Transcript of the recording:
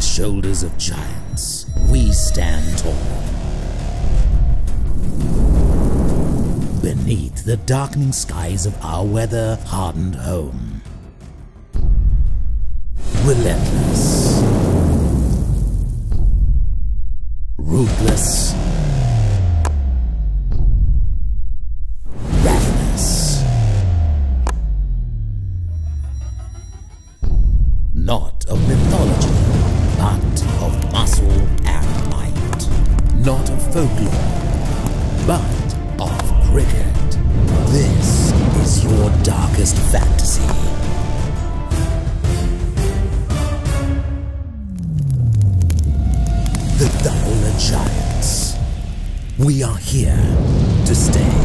shoulders of giants, we stand tall. Beneath the darkening skies of our weather-hardened home. Relentless. Ruthless. Ravenous. Not of mythology, but of muscle and might. Not of folklore, but of cricket. This is your darkest fantasy. The Double Giants. We are here to stay.